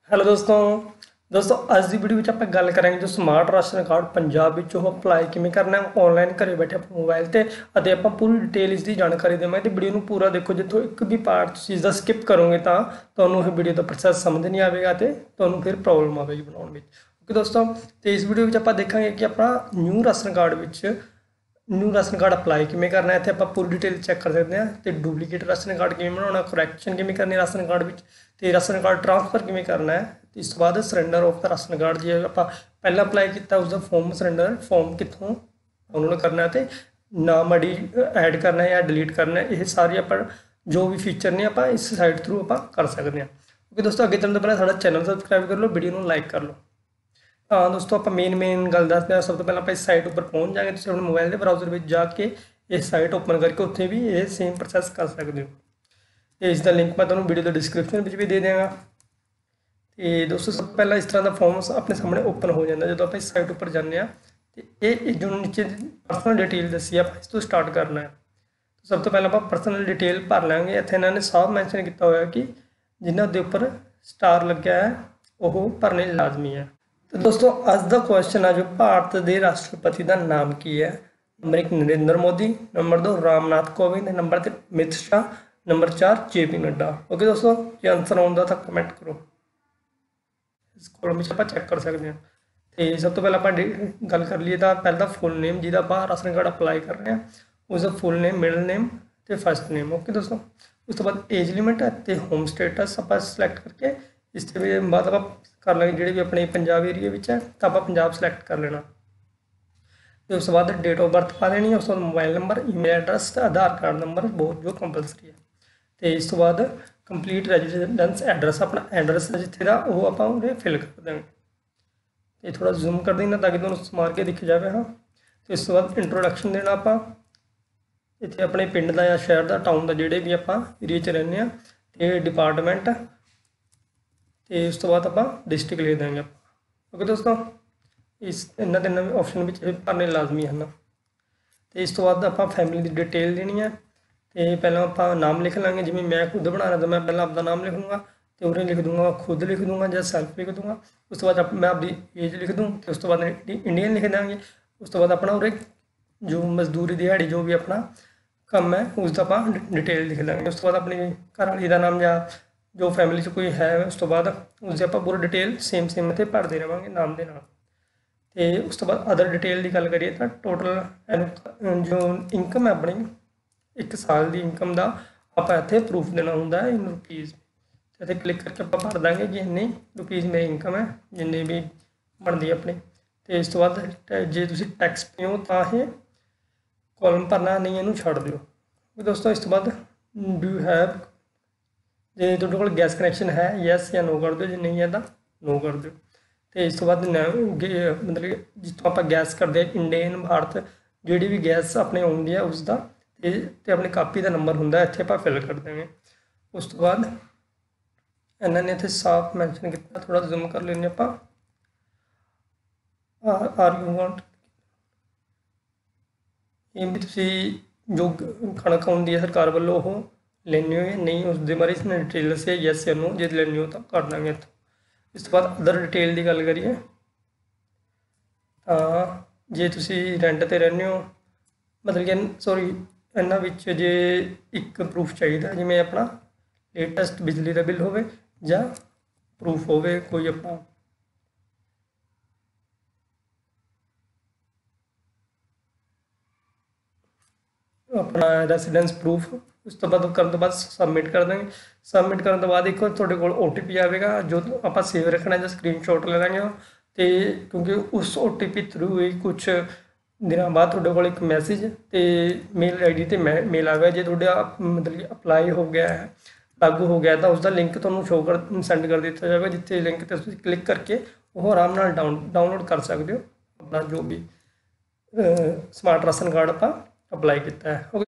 Hello ਦੋਸਤੋ ਅੱਜ ਦੀ video ਵਿੱਚ ਆਪਾਂ ਗੱਲ ਕਰਾਂਗੇ ਜੋ ਸਮਾਰਟ ਰਾਸ਼ਨ ਕਾਰਡ ਪੰਜਾਬ ਵਿੱਚ ਉਹ ਅਪਲਾਈ ਕਿਵੇਂ ਕਰਨਾ ਹੈ ਆਨਲਾਈਨ ਘਰੇ ਬੈਠੇ ਆਪਣੇ ਮੋਬਾਈਲ ਤੇ ਅਤੇ ਆਪਾਂ ਪੂਰੀ ਡਿਟੇਲ ਇਸ ਦੀ ਜਾਣਕਾਰੀ ਦੇਵਾਂਗੇ ਤੇ ਵੀਡੀਓ ਨੂੰ ਪੂਰਾ ਦੇਖੋ। ਜਿੱਥੋਂ ਇੱਕ ਵੀ ਪਾਰਟ ਤੁਸੀਂ ਇਸ ਦਾ ਸਕਿਪ ਕਰੋਗੇ ਤਾਂ ਤੁਹਾਨੂੰ ਇਹ ਵੀਡੀਓ ਦਾ ਪ੍ਰੋਸੈਸ ਸਮਝ ਨਹੀਂ ਆਵੇਗਾ ਤੇ ਤੁਹਾਨੂੰ ਫਿਰ ਪ੍ਰੋਬਲਮ ਆਵੇਗੀ ਬਣਾਉਣ ਵਿੱਚ। ਓਕੇ ਦੋਸਤੋ, ਤੇ ਇਸ ਵੀਡੀਓ ਵਿੱਚ ਆਪਾਂ ਦੇਖਾਂਗੇ ਕਿ ਆਪਣਾ ਨਿਊ ਰਾਸ਼ਨ ਕਾਰਡ ਵਿੱਚ न्यू राशन कार्ड अप्लाई किमें करना है। इतने आप पूरी डिटेल चेक कर सकते हैं। तो डुप्लीकेट राशन कार्ड किमें बनाना, करैक्शन किमें करनी राशन कार्ड में, तो राशन कार्ड ट्रांसफर किमें करना है। तो इस बाद surrender of the ration card जो आप पहला अप्लाई किया उसका फॉर्म सरेंडर फॉर्म कितों डाउनलोड करना है, तो नाम आईडी ऐड करना है या डिलीट करना है। ये सारी आप जो भी फीचर ने आप इस साइट थ्रू आप कर सकते हैं। ओके दोस्तों, अगे चलने तो पहले साडा चैनल सबसक्राइब कर लो, वीडियो को लाइक कर लो। हाँ दोस्तों, आप मेन गल दसते हैं। सब तो पहले आप इस साइट पर पहुँच जाएंगे तो अपने मोबाइल के ब्राउजर में जाके इस साइट ओपन करके उत्थे भी ये सेम प्रोसैस कर सकते हो। इसका लिंक मैं तुम्हें वीडियो के डिस्क्रिप्शन में भी दे देंगा। तो दोस्तों, सब पहला इस तरह का फॉर्म अपने सामने ओपन हो जाता जो आप इस साइट पर जाने। तो ये जो नीचे परसनल डिटेल दसी आप इस तो स्टार्ट करना है। तो सब तो पहले आप परसनल डिटेल भर लेंगे। इतने इन्होंने साफ मैंशन किया हुआ कि जिन्हों के उपर स्टार लग्या है वो भरने लाजमी है। तो दोस्तों, अज का क्वेश्चन है जो भारत के राष्ट्रपति का नाम की है। Number 1 Narendra Modi, number 2 Ramnath Kovind, number 3 Amit Shah, number 4 JP Nadda. Okay दोस्तों, जो आंसर आता था कमेंट करो, इस कॉलम में आप चेक कर सकते हैं। तो सब तो पहले आप गल कर लीए तो पहला फुल नेम जिदा आप राशन कार्ड अप्लाई कर रहे हैं उसका फुल नेम, मिडल नेम तो फर्स्ट नेम। ओके दोस्तों, उस तो बाद एज लिमिट है तो होम स्टेटस आप सिलेक्ट करके इस बाद आप कर लेंगे जोड़े भी अपने पंजाब एरिए में है तो आप पंजाब सिलेक्ट कर लेना। तो उस बाद डेट ऑफ बर्थ पा देनी है, उस बाद mobile number, email address, Aadhaar card number बहुत जो कंपलसरी है। तो इस बाद कंप्लीट रेजिडेंस एड्रैस अपना एड्रैस जिथे का वो आप फिल कर देंगे। तो थोड़ा जूम कर देना ताकि तुम मार के दिख जाए। हाँ, तो इस बाद इंट्रोडक्शन देना आप इतने अपने पिंड का या शहर का टाउन का जोड़े भी आप एरिए च रहने तो डिपार्टमेंट, तो उस तो बाद आप डिस्ट्रिक्ट लिख देंगे। ओके दोस्तों, इस इन्होंने तीनों ऑप्शन में भरने लाजमी है। तो इस तो बाद आप फैमिली की डिटेल देनी है। तो पहले आप नाम लिख लेंगे, जिमें मैं खुद बनाना तो मैं पहले आपका नाम लिखूँगा, तो उन्हें लिख दूँगा, खुद लिख दूँगा या सैल्फ लिख दूँगा। उस तो बाद मैं आपकी एज लिख दूँ, तो उस तो बाद इंडियन लिख देंगे। उस तो बाद अपना उरे जो मजदूरी दिहाड़ी जो भी अपना काम है उसका आप डिटेल लिख लेंगे। उस तो बाद अपनी घर वाली का नाम या जो फैमिली से कोई है उस तो बाद उससे आप पूरी डिटेल सेम इतने भरते रहेंगे नाम के नाम। तो उस तो बाद अदर डिटेल की गल करिए तो टोटल जो इनकम है अपनी 1 साल की इनकम का आप इतने प्रूफ देना होंगे इन रुपीज़। इतने क्लिक करके आप भर देंगे कि इन्नी रुपीज़ मेरी इनकम है जिन्नी भी बनती है अपनी। तो इस तो बाद जे तुम टैक्स पे हो तो ये कॉलम भरना, नहीं इनू छड़ दो। दोस्तों, इस तो बाद डू हैव जे तुहाडे कोल गैस कनैक्शन है यस या नो कर दो, जो नहीं है तो नो कर दो। तो इस तो बाद मतलब जितों आप गैस करते हैं इंडियन भारत जी भी गैस अपने आती है उसका तो अपनी कापी का नंबर होंगे इतने आप फिल कर देंगे। उस तो बाद इन्होंने इतने साफ मैंशन किया, थोड़ा जूम कर लेने आप आर यू वांट ये भी तुम जो कणक आती है सरकार वालों वो लेनी हो या नहीं उसके बारे इसने डिटेल दसी है यस या नो, जो लेनी हो तो कर देंगे इतों। इस तो बाद अदर डिटेल की गल करिए तो जे तुम रेंट पर रहने हो मतलब कि सॉरी इन्होंने जे एक प्रूफ चाहिए जिमें अपना लेटेस्ट बिजली का बिल हो या प्रूफ हो कोई अपना अपना रेसीडेंस प्रूफ। उस तो बाद करने तो बाद सबमिट कर देंगे। सबमिट करने तो बाद एक थोड़े को OTP आएगा जो आप सेव रखना है, जो स्क्रीनशॉट ले लेंगे। तो क्योंकि उस OTP थ्रू ही कुछ दिनों बाद थोड़े को एक मैसेज तो मेल ID तो मेल आएगा जो थोड़ा मतलब कि अप्लाई हो गया है, लागू हो गया तो उसका लिंक तुहानूं शो कर सेंड कर दिया जाएगा, जिथे लिंक पर क्लिक करके वो आराम नाल डाउनलोड कर सकते हो अपना जो भी स्मार्ट राशन कार्ड आप अप्लाई किया है।